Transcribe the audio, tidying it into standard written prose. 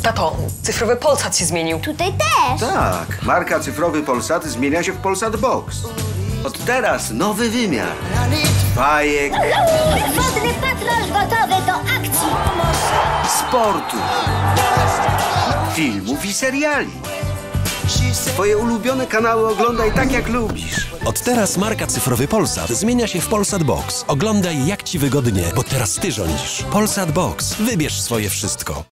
Tato, cyfrowy Polsat się zmienił. Tutaj też. Tak, marka cyfrowy Polsat zmienia się w Polsat Box. Od teraz nowy wymiar. Bajek, Wodny patrol gotowy do akcji. sportu, filmów i seriali. Twoje ulubione kanały oglądaj tak, jak lubisz. Od teraz marka cyfrowy Polsat zmienia się w Polsat Box. Oglądaj jak ci wygodnie, bo teraz ty rządzisz. Polsat Box. Wybierz swoje wszystko.